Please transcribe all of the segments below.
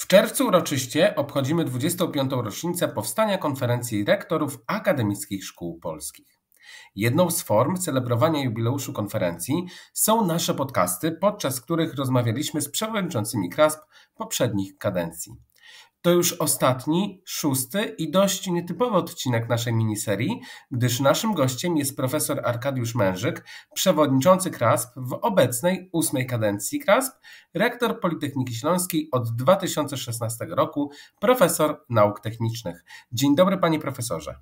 W czerwcu uroczyście obchodzimy 25. rocznicę powstania Konferencji Rektorów Akademickich Szkół Polskich. Jedną z form celebrowania jubileuszu konferencji są nasze podcasty, podczas których rozmawialiśmy z przewodniczącymi KRASP poprzednich kadencji. To już ostatni, szósty i dość nietypowy odcinek naszej miniserii, gdyż naszym gościem jest profesor Arkadiusz Mężyk, przewodniczący KRASP w obecnej 8. kadencji KRASP, rektor Politechniki Śląskiej od 2016 roku, profesor nauk technicznych. Dzień dobry, panie profesorze.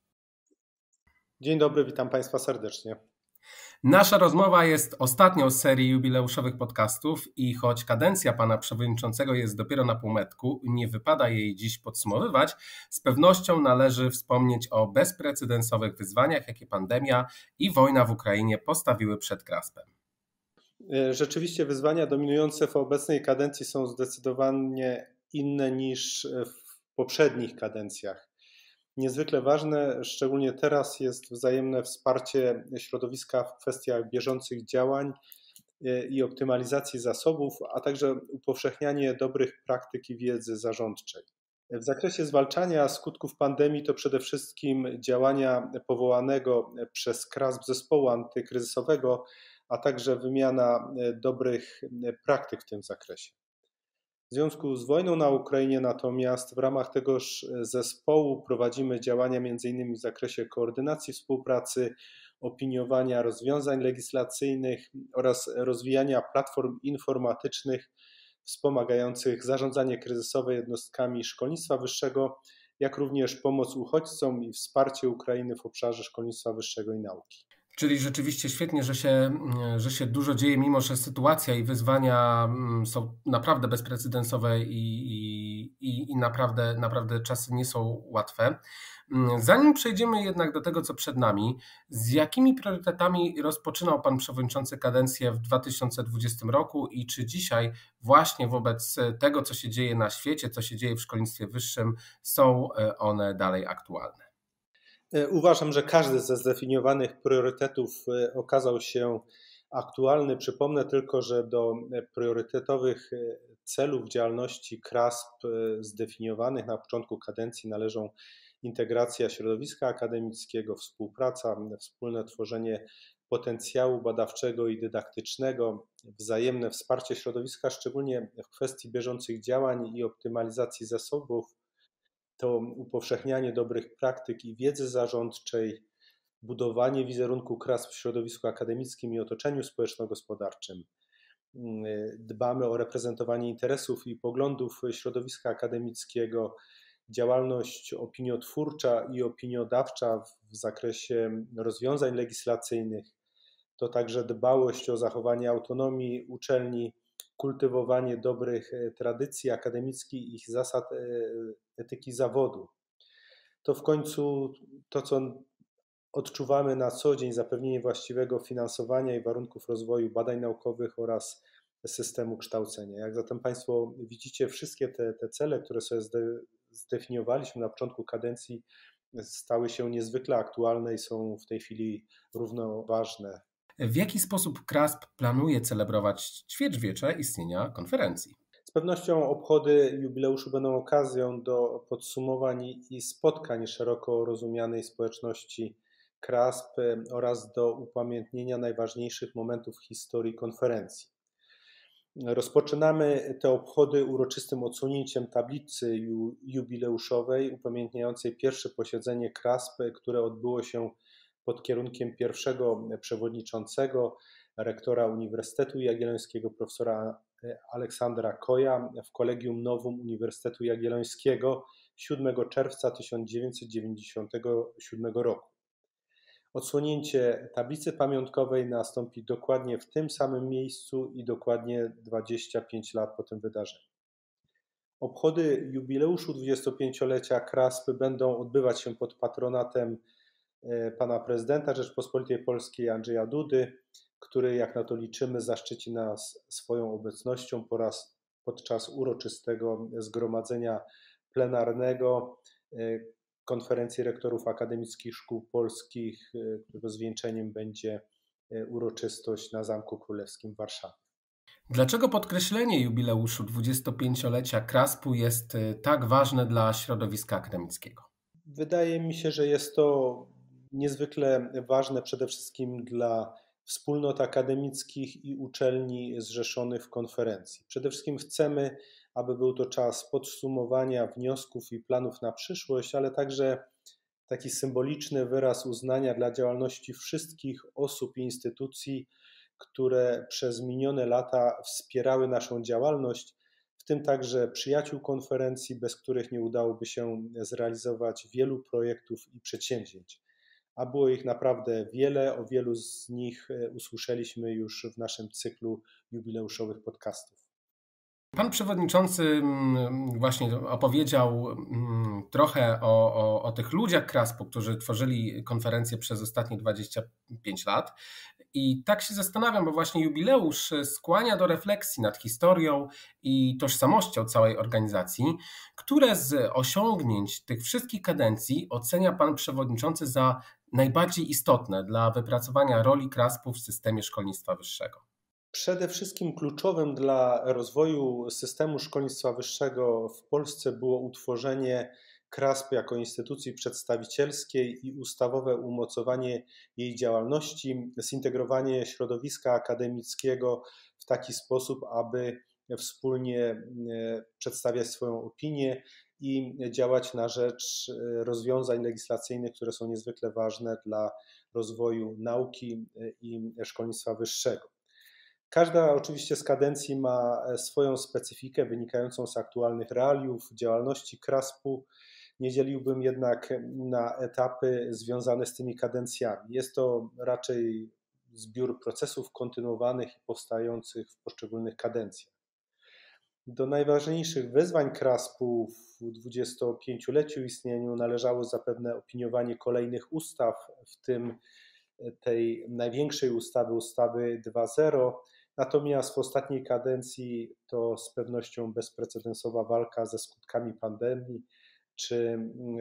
Dzień dobry, witam państwa serdecznie. Nasza rozmowa jest ostatnią z serii jubileuszowych podcastów i choć kadencja pana przewodniczącego jest dopiero na półmetku, nie wypada jej dziś podsumowywać, z pewnością należy wspomnieć o bezprecedensowych wyzwaniach, jakie pandemia i wojna w Ukrainie postawiły przed KRASP-em. Rzeczywiście wyzwania dominujące w obecnej kadencji są zdecydowanie inne niż w poprzednich kadencjach. Niezwykle ważne, szczególnie teraz, jest wzajemne wsparcie środowiska w kwestiach bieżących działań i optymalizacji zasobów, a także upowszechnianie dobrych praktyk i wiedzy zarządczej. W zakresie zwalczania skutków pandemii to przede wszystkim działania powołanego przez KRASP zespołu antykryzysowego, a także wymiana dobrych praktyk w tym zakresie. W związku z wojną na Ukrainie natomiast w ramach tegoż zespołu prowadzimy działania m.in. w zakresie koordynacji współpracy, opiniowania rozwiązań legislacyjnych oraz rozwijania platform informatycznych wspomagających zarządzanie kryzysowe jednostkami szkolnictwa wyższego, jak również pomoc uchodźcom i wsparcie Ukrainy w obszarze szkolnictwa wyższego i nauki. Czyli rzeczywiście świetnie, że się dużo dzieje, mimo że sytuacja i wyzwania są naprawdę bezprecedensowe i naprawdę czasy nie są łatwe. Zanim przejdziemy jednak do tego, co przed nami, z jakimi priorytetami rozpoczynał pan przewodniczący kadencję w 2020 roku i czy dzisiaj właśnie wobec tego, co się dzieje na świecie, co się dzieje w szkolnictwie wyższym, są one dalej aktualne? Uważam, że każdy ze zdefiniowanych priorytetów okazał się aktualny. Przypomnę tylko, że do priorytetowych celów działalności KRASP zdefiniowanych na początku kadencji należą integracja środowiska akademickiego, współpraca, wspólne tworzenie potencjału badawczego i dydaktycznego, wzajemne wsparcie środowiska, szczególnie w kwestii bieżących działań i optymalizacji zasobów, to upowszechnianie dobrych praktyk i wiedzy zarządczej, budowanie wizerunku KRASP w środowisku akademickim i otoczeniu społeczno-gospodarczym. Dbamy o reprezentowanie interesów i poglądów środowiska akademickiego, działalność opiniotwórcza i opiniodawcza w zakresie rozwiązań legislacyjnych, to także dbałość o zachowanie autonomii uczelni, kultywowanie dobrych tradycji akademickich i zasad etyki zawodu. To w końcu to, co odczuwamy na co dzień, zapewnienie właściwego finansowania i warunków rozwoju badań naukowych oraz systemu kształcenia. Jak zatem państwo widzicie, wszystkie te cele, które sobie zdefiniowaliśmy na początku kadencji, stały się niezwykle aktualne i są w tej chwili równoważne. W jaki sposób KRASP planuje celebrować ćwierćwiecze istnienia konferencji? Z pewnością obchody jubileuszu będą okazją do podsumowań i spotkań szeroko rozumianej społeczności KRASP oraz do upamiętnienia najważniejszych momentów w historii konferencji. Rozpoczynamy te obchody uroczystym odsłonięciem tablicy jubileuszowej upamiętniającej pierwsze posiedzenie KRASP, które odbyło się pod kierunkiem pierwszego przewodniczącego, rektora Uniwersytetu Jagiellońskiego, profesora Aleksandra Koja w Collegium Novum Uniwersytetu Jagiellońskiego 7 czerwca 1997 roku. Odsłonięcie tablicy pamiątkowej nastąpi dokładnie w tym samym miejscu i dokładnie 25 lat po tym wydarzeniu. Obchody jubileuszu 25-lecia KRASP będą odbywać się pod patronatem pana prezydenta Rzeczypospolitej Polskiej Andrzeja Dudy, który, jak na to liczymy, zaszczyci nas swoją obecnością podczas uroczystego zgromadzenia plenarnego Konferencji Rektorów Akademickich Szkół Polskich, którego zwieńczeniem będzie uroczystość na Zamku Królewskim w Warszawie. Dlaczego podkreślenie jubileuszu 25-lecia KRASP-u jest tak ważne dla środowiska akademickiego? Wydaje mi się, że jest to niezwykle ważne przede wszystkim dla wspólnot akademickich i uczelni zrzeszonych w konferencji. Przede wszystkim chcemy, aby był to czas podsumowania wniosków i planów na przyszłość, ale także taki symboliczny wyraz uznania dla działalności wszystkich osób i instytucji, które przez minione lata wspierały naszą działalność, w tym także przyjaciół konferencji, bez których nie udałoby się zrealizować wielu projektów i przedsięwzięć. A było ich naprawdę wiele, o wielu z nich usłyszeliśmy już w naszym cyklu jubileuszowych podcastów. Pan przewodniczący właśnie opowiedział trochę o tych ludziach KRASP-u, którzy tworzyli konferencję przez ostatnie 25 lat. I tak się zastanawiam, bo właśnie jubileusz skłania do refleksji nad historią i tożsamością całej organizacji. Które z osiągnięć tych wszystkich kadencji ocenia pan przewodniczący za najbardziej istotne dla wypracowania roli KRASP-u w systemie szkolnictwa wyższego? Przede wszystkim kluczowym dla rozwoju systemu szkolnictwa wyższego w Polsce było utworzenie KRASP jako instytucji przedstawicielskiej i ustawowe umocowanie jej działalności, zintegrowanie środowiska akademickiego w taki sposób, aby wspólnie przedstawiać swoją opinię i działać na rzecz rozwiązań legislacyjnych, które są niezwykle ważne dla rozwoju nauki i szkolnictwa wyższego. Każda oczywiście z kadencji ma swoją specyfikę wynikającą z aktualnych realiów działalności KRASP-u. Nie dzieliłbym jednak na etapy związane z tymi kadencjami. Jest to raczej zbiór procesów kontynuowanych i powstających w poszczególnych kadencjach. Do najważniejszych wyzwań KRASP-u w 25-leciu istnieniu należało zapewne opiniowanie kolejnych ustaw, w tym tej największej ustawy 2.0. Natomiast w ostatniej kadencji to z pewnością bezprecedensowa walka ze skutkami pandemii czy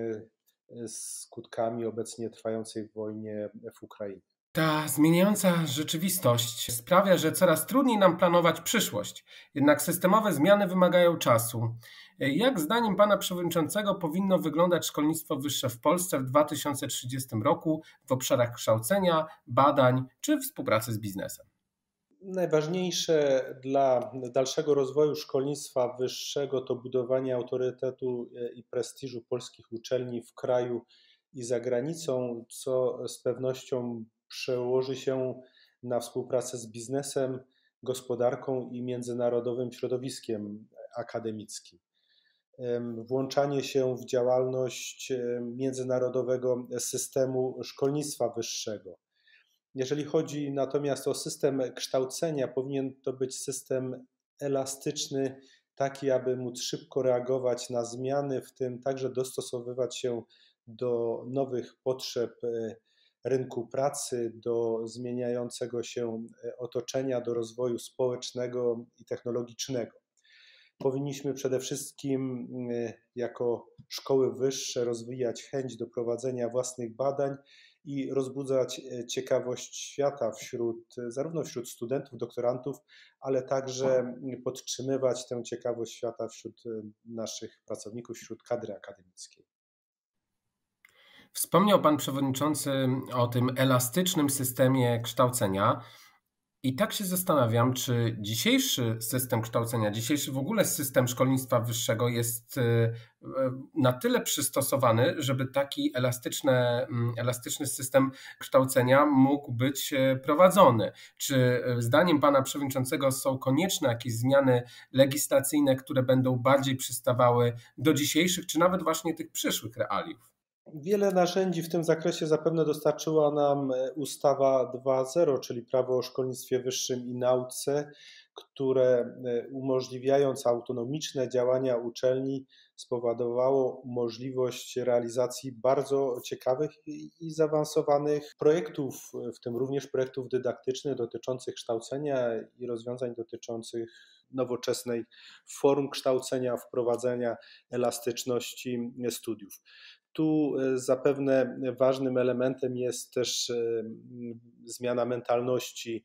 skutkami obecnie trwającej wojny w Ukrainie. Ta zmieniająca rzeczywistość sprawia, że coraz trudniej nam planować przyszłość. Jednak systemowe zmiany wymagają czasu. Jak zdaniem pana przewodniczącego powinno wyglądać szkolnictwo wyższe w Polsce w 2030 roku w obszarach kształcenia, badań czy współpracy z biznesem? Najważniejsze dla dalszego rozwoju szkolnictwa wyższego to budowanie autorytetu i prestiżu polskich uczelni w kraju i za granicą, co z pewnością przełoży się na współpracę z biznesem, gospodarką i międzynarodowym środowiskiem akademickim. Włączanie się w działalność międzynarodowego systemu szkolnictwa wyższego. Jeżeli chodzi natomiast o system kształcenia, powinien to być system elastyczny, taki aby móc szybko reagować na zmiany, w tym także dostosowywać się do nowych potrzeb rynku pracy, do zmieniającego się otoczenia, do rozwoju społecznego i technologicznego. Powinniśmy przede wszystkim jako szkoły wyższe rozwijać chęć do prowadzenia własnych badań i rozbudzać ciekawość świata zarówno wśród studentów, doktorantów, ale także podtrzymywać tę ciekawość świata wśród naszych pracowników, wśród kadry akademickiej. Wspomniał pan przewodniczący o tym elastycznym systemie kształcenia. I tak się zastanawiam, czy dzisiejszy system kształcenia, dzisiejszy w ogóle system szkolnictwa wyższego jest na tyle przystosowany, żeby taki elastyczny system kształcenia mógł być prowadzony. Czy zdaniem pana przewodniczącego są konieczne jakieś zmiany legislacyjne, które będą bardziej przystawały do dzisiejszych, czy nawet właśnie tych przyszłych realiów? Wiele narzędzi w tym zakresie zapewne dostarczyła nam ustawa 2.0, czyli Prawo o szkolnictwie wyższym i nauce, które umożliwiając autonomiczne działania uczelni spowodowało możliwość realizacji bardzo ciekawych i zaawansowanych projektów, w tym również projektów dydaktycznych dotyczących kształcenia i rozwiązań dotyczących nowoczesnej form kształcenia, wprowadzenia elastyczności studiów. Tu zapewne ważnym elementem jest też zmiana mentalności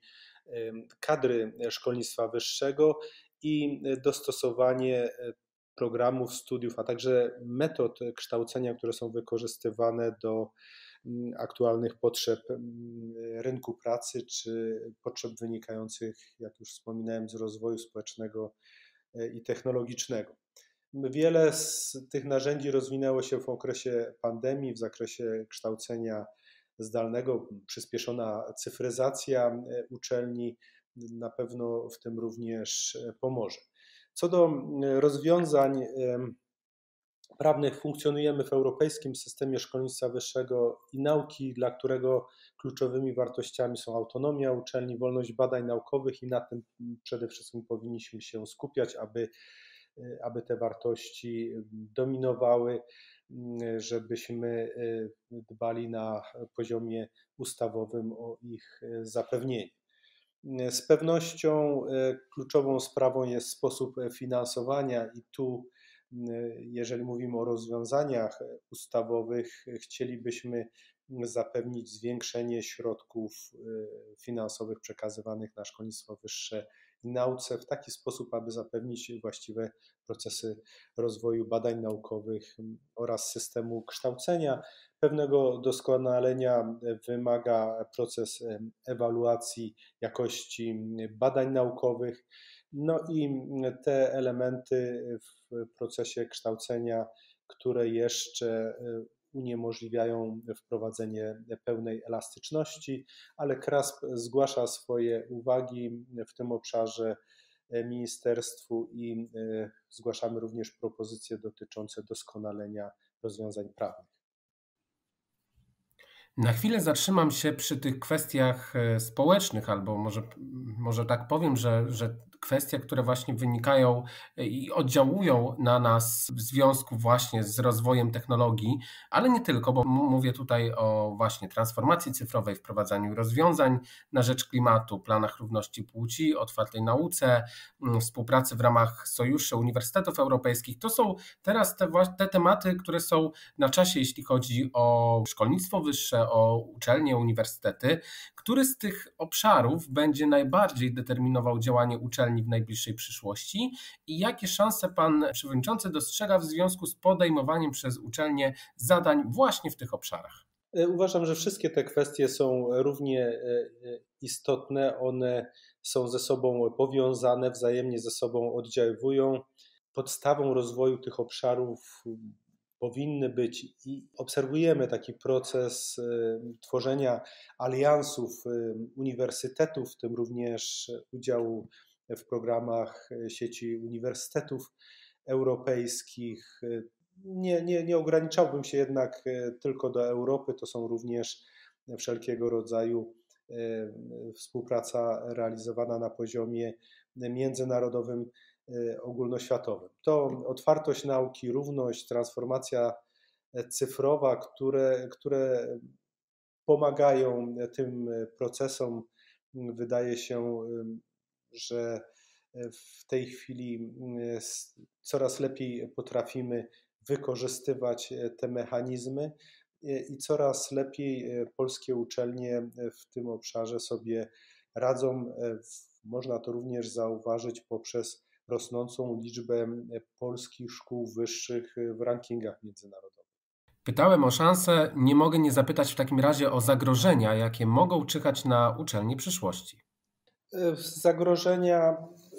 kadry szkolnictwa wyższego i dostosowanie programów, studiów, a także metod kształcenia, które są wykorzystywane do aktualnych potrzeb rynku pracy czy potrzeb wynikających, jak już wspominałem, z rozwoju społecznego i technologicznego. Wiele z tych narzędzi rozwinęło się w okresie pandemii w zakresie kształcenia zdalnego, przyspieszona cyfryzacja uczelni na pewno w tym również pomoże. Co do rozwiązań prawnych, funkcjonujemy w europejskim systemie szkolnictwa wyższego i nauki, dla którego kluczowymi wartościami są autonomia uczelni, wolność badań naukowych i na tym przede wszystkim powinniśmy się skupiać, aby te wartości dominowały, żebyśmy dbali na poziomie ustawowym o ich zapewnienie. Z pewnością kluczową sprawą jest sposób finansowania i tu, jeżeli mówimy o rozwiązaniach ustawowych, chcielibyśmy zapewnić zwiększenie środków finansowych przekazywanych na szkolnictwo wyższe i nauce w taki sposób, aby zapewnić właściwe procesy rozwoju badań naukowych oraz systemu kształcenia. Pewnego doskonalenia wymaga proces ewaluacji jakości badań naukowych. No i te elementy w procesie kształcenia, które jeszcze uniemożliwiają wprowadzenie pełnej elastyczności, ale KRASP zgłasza swoje uwagi w tym obszarze ministerstwu i zgłaszamy również propozycje dotyczące doskonalenia rozwiązań prawnych. Na chwilę zatrzymam się przy tych kwestiach społecznych, albo może tak powiem, że kwestie, które właśnie wynikają i oddziałują na nas w związku właśnie z rozwojem technologii, ale nie tylko, bo mówię tutaj o właśnie transformacji cyfrowej, wprowadzaniu rozwiązań na rzecz klimatu, planach równości płci, otwartej nauce, współpracy w ramach sojuszy uniwersytetów europejskich. To są teraz te tematy, które są na czasie, jeśli chodzi o szkolnictwo wyższe, o uczelnie, uniwersytety. Który z tych obszarów będzie najbardziej determinował działanie uczelni w najbliższej przyszłości i jakie szanse pan przewodniczący dostrzega w związku z podejmowaniem przez uczelnie zadań właśnie w tych obszarach? Uważam, że wszystkie te kwestie są równie istotne. One są ze sobą powiązane, wzajemnie ze sobą oddziaływują. Podstawą rozwoju tych obszarów powinny być i obserwujemy taki proces tworzenia aliansów uniwersytetów, w tym również udziału w programach sieci uniwersytetów europejskich. Nie ograniczałbym się jednak tylko do Europy, to są również wszelkiego rodzaju współpraca realizowana na poziomie międzynarodowym, ogólnoświatowym. To otwartość nauki, równość, transformacja cyfrowa, które pomagają tym procesom. Wydaje się, że w tej chwili coraz lepiej potrafimy wykorzystywać te mechanizmy i coraz lepiej polskie uczelnie w tym obszarze sobie radzą. Można to również zauważyć poprzez rosnącą liczbę polskich szkół wyższych w rankingach międzynarodowych. Pytałem o szanse, nie mogę nie zapytać w takim razie o zagrożenia, jakie mogą czyhać na uczelni przyszłości. Zagrożenia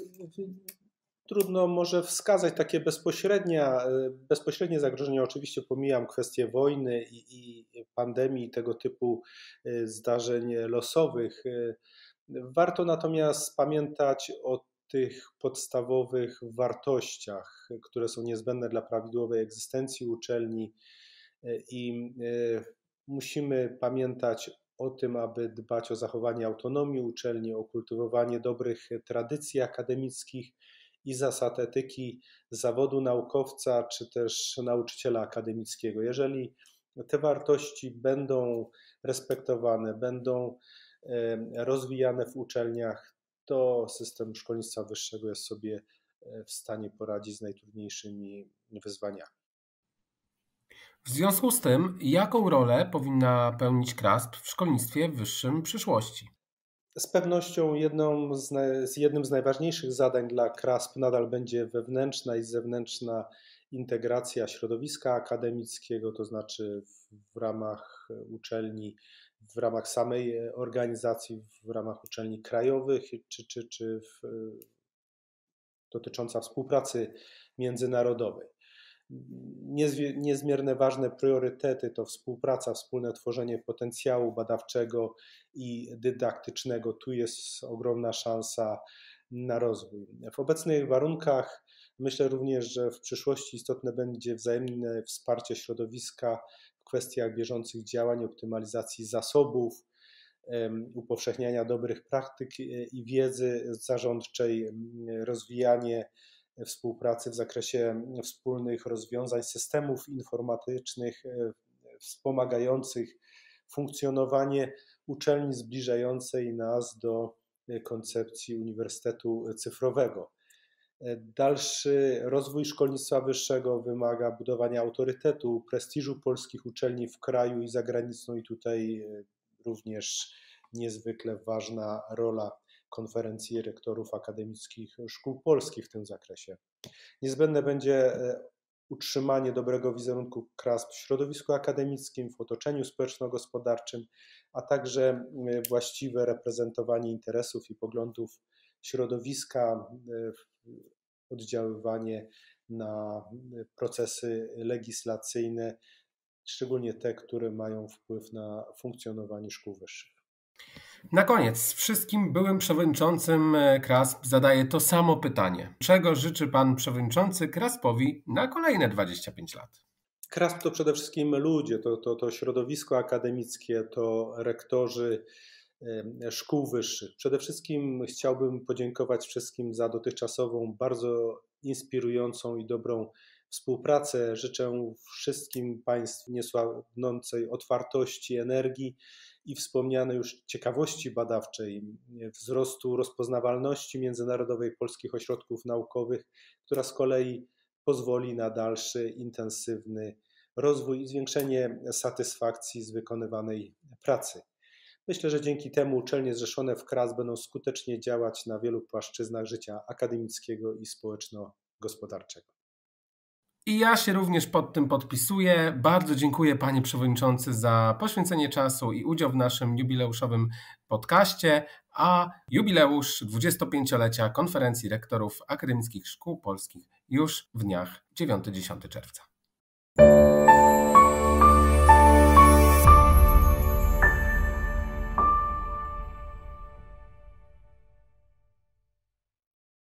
trudno może wskazać takie bezpośrednie zagrożenia. Oczywiście pomijam kwestię wojny i pandemii, tego typu zdarzeń losowych. Warto natomiast pamiętać o tych podstawowych wartościach, które są niezbędne dla prawidłowej egzystencji uczelni i musimy pamiętać o tym, aby dbać o zachowanie autonomii uczelni, o kultywowanie dobrych tradycji akademickich i zasad etyki zawodu naukowca czy też nauczyciela akademickiego. Jeżeli te wartości będą respektowane, będą rozwijane w uczelniach, to system szkolnictwa wyższego jest sobie w stanie poradzić z najtrudniejszymi wyzwaniami. W związku z tym, jaką rolę powinna pełnić KRASP w szkolnictwie wyższym przyszłości? Z pewnością jednym z najważniejszych zadań dla KRASP nadal będzie wewnętrzna i zewnętrzna integracja środowiska akademickiego, to znaczy w ramach uczelni, w ramach samej organizacji, w ramach uczelni krajowych, czy dotycząca współpracy międzynarodowej. Niezmiernie ważne priorytety to współpraca, wspólne tworzenie potencjału badawczego i dydaktycznego. Tu jest ogromna szansa na rozwój. W obecnych warunkach myślę również, że w przyszłości istotne będzie wzajemne wsparcie środowiska w kwestiach bieżących działań, optymalizacji zasobów, upowszechniania dobrych praktyk i wiedzy zarządczej, rozwijanie współpracy w zakresie wspólnych rozwiązań systemów informatycznych wspomagających funkcjonowanie uczelni, zbliżającej nas do koncepcji uniwersytetu cyfrowego. Dalszy rozwój szkolnictwa wyższego wymaga budowania autorytetu, prestiżu polskich uczelni w kraju i za granicą, i tutaj również niezwykle ważna rola konferencji rektorów akademickich szkół polskich w tym zakresie. Niezbędne będzie utrzymanie dobrego wizerunku KRASP w środowisku akademickim, w otoczeniu społeczno-gospodarczym, a także właściwe reprezentowanie interesów i poglądów środowiska, oddziaływanie na procesy legislacyjne, szczególnie te, które mają wpływ na funkcjonowanie szkół wyższych. Na koniec wszystkim byłym przewodniczącym KRASP zadaję to samo pytanie. Czego życzy pan przewodniczący KRASP-owi na kolejne 25 lat? KRASP to przede wszystkim ludzie, to środowisko akademickie, to rektorzy szkół wyższych. Przede wszystkim chciałbym podziękować wszystkim za dotychczasową, bardzo inspirującą i dobrą współpracę. Życzę wszystkim Państwu niesłabnącej otwartości, energii i wspomnianej już ciekawości badawczej, wzrostu rozpoznawalności międzynarodowej polskich ośrodków naukowych, która z kolei pozwoli na dalszy, intensywny rozwój i zwiększenie satysfakcji z wykonywanej pracy. Myślę, że dzięki temu uczelnie zrzeszone w KRASP będą skutecznie działać na wielu płaszczyznach życia akademickiego i społeczno-gospodarczego. I ja się również pod tym podpisuję. Bardzo dziękuję panie przewodniczący za poświęcenie czasu i udział w naszym jubileuszowym podcaście, a jubileusz 25-lecia Konferencji Rektorów Akademickich Szkół Polskich już w dniach 9-10 czerwca.